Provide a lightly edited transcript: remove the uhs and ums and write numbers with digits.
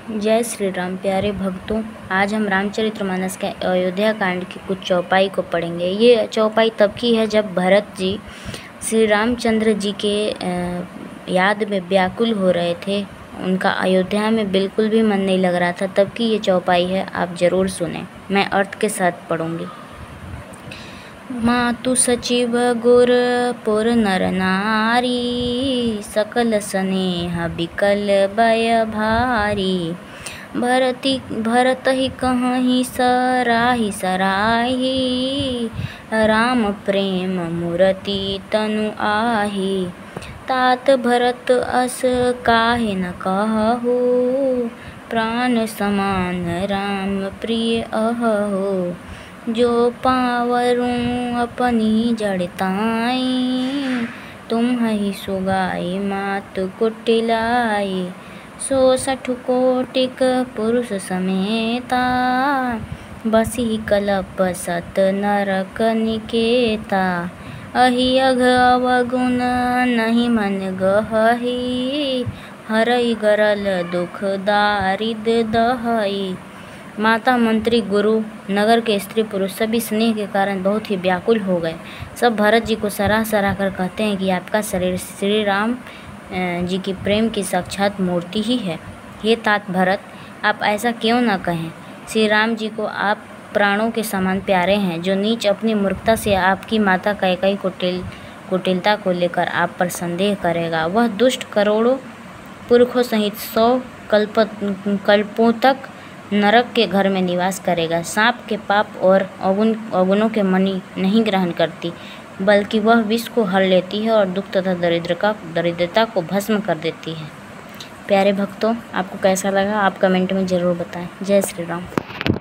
जय श्री राम। प्यारे भक्तों, आज हम रामचरितमानस के अयोध्या कांड की कुछ चौपाई को पढ़ेंगे। ये चौपाई तब की है जब भरत जी श्री रामचंद्र जी के याद में व्याकुल हो रहे थे। उनका अयोध्या में बिल्कुल भी मन नहीं लग रहा था, तब की ये चौपाई है। आप ज़रूर सुने, मैं अर्थ के साथ पढ़ूंगी। मातु सचिव गुर पुर नर नारी, सकल स्नेह बिकल बय भारी। भरत ही कहहि सराहि सराही, राम प्रेम मूरति तनु आही। तात भरत अस काहे न कहु, प्राण समान राम प्रिय अहु। जो पावरूं अपनी जड़ताई, तुम्हि सुगाई मात कुटिलाई। 66 कोटिक पुरुष समेता, बसी कलप सत नरक निकेता। अहि अघ अवगुण नहीं मन गहई, हरई गरल दुख दारिद दहई। माता, मंत्री, गुरु, नगर के स्त्री पुरुष सभी स्नेह के कारण बहुत ही व्याकुल हो गए। सब भरत जी को सराह कर कहते हैं कि आपका शरीर श्री राम जी की प्रेम की साक्षात मूर्ति ही है। हे तात भरत, आप ऐसा क्यों न कहें। श्री राम जी को आप प्राणों के समान प्यारे हैं। जो नीच अपनी मूर्खता से आपकी माता कैकेयी कुटिलता को लेकर आप पर संदेह करेगा, वह दुष्ट करोड़ों पुरखों सहित 100 कल्पों तक नरक के घर में निवास करेगा। सांप के पाप और अवगुणों के मणि नहीं ग्रहण करती, बल्कि वह विष को हर लेती है और दुख तथा दरिद्रता को भस्म कर देती है। प्यारे भक्तों, आपको कैसा लगा आप कमेंट में ज़रूर बताएं। जय श्री राम।